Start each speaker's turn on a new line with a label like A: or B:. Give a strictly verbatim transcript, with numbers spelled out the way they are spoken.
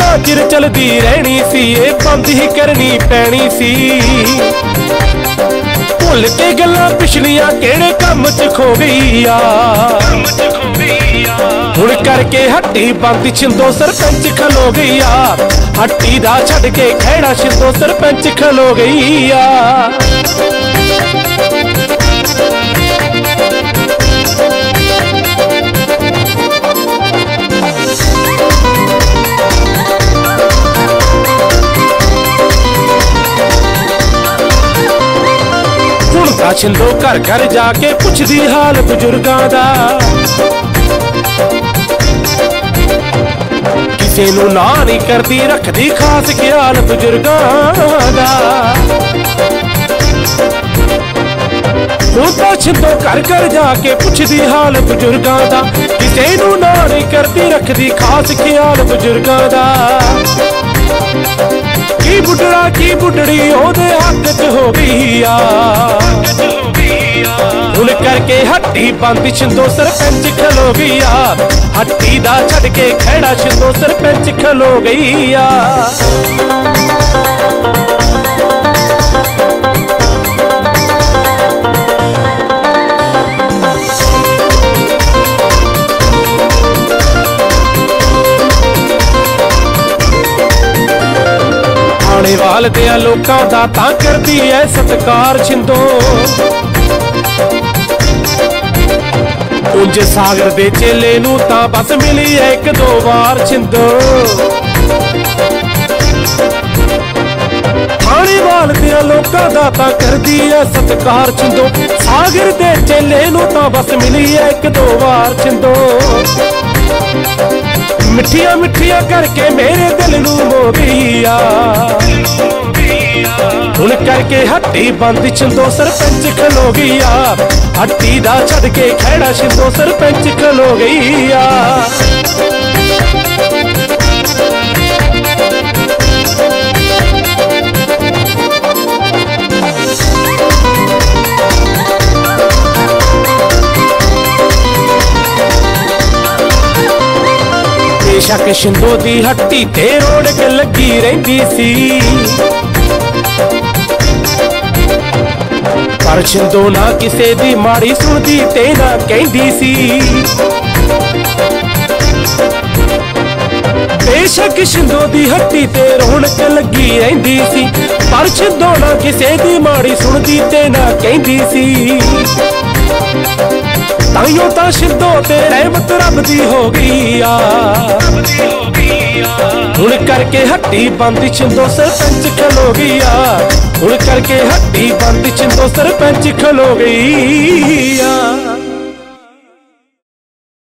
A: किन्ना चिर चलदी रहनी सी, ये बंद ही करनी पैनी सी। भुल के गल्लां पिछलियां केड़े कम च खो गई आ, हुण करके हट्टी बंद छिंदो सरपंच खलो गई आ। हट्टी दा छड्ड के खैड़ा छिंदो सरपंच खलो गई आ। छिंदो घर घर जाके पुछदी हाल बुजुर्गां दा, किसे नू ना नहीं करदी रखदी खास ख्याल बुजुर्गां दा। हुण छिंदो घर घर जाके पुछदी हाल बुजुर्गां दा, किसे नू ना नहीं करदी रखदी खास ख्याल बुजुर्गां दा। की बुढ़ड़ा की बुढ़ड़ी ओदे हक च हो गई आ, हुण करके हट्टी बंद छिंदो सरपंच खलो गई आ। हट्टी दा छड्ड के खैड़ा छिंदो सरपंच खलो गई आ। आने वाल दिया लोकां दा तां करदी ऐ सत्कार छिंदो, उंज सागर दे चेले नू तां बस मिली है एक दो बार छिंदो। थाने वाल दिया लोकां दा तां करदी ऐ सत्कार छिंदो, सागर दे चेले नू तां बस मिली है एक दो बार छिंदो। मिठिया मिठिया करके मेरे दिल नू मो गई आ, हुण करके हट्टी बंद छिंदो सरपंच खलो गई आ। हट्टी दा छड्ड के खैड़ा छिंदो सरपंच खलो गई आ। बेशक छिंदो दी हट्टी ते रौनक लगी रहिंदी सी, पर छिंदो ना किसे दी माड़ी सुनदी ते ना कहंदी सी। बेशक छिंदो दी हट्टी ते रौनक लगी रहिंदी सी, पर छिंदो ना किसे दी माड़ी सुनदी ते ना कहंदी सी। ताइयों तां छिंदो ते रहमत रब दी हो गई आ, हुण करके हट्टी बंद छिंदो सरपंच खलो गई आ। हुण करके हट्टी बंद छिंदो सरपंच खलो गई आ।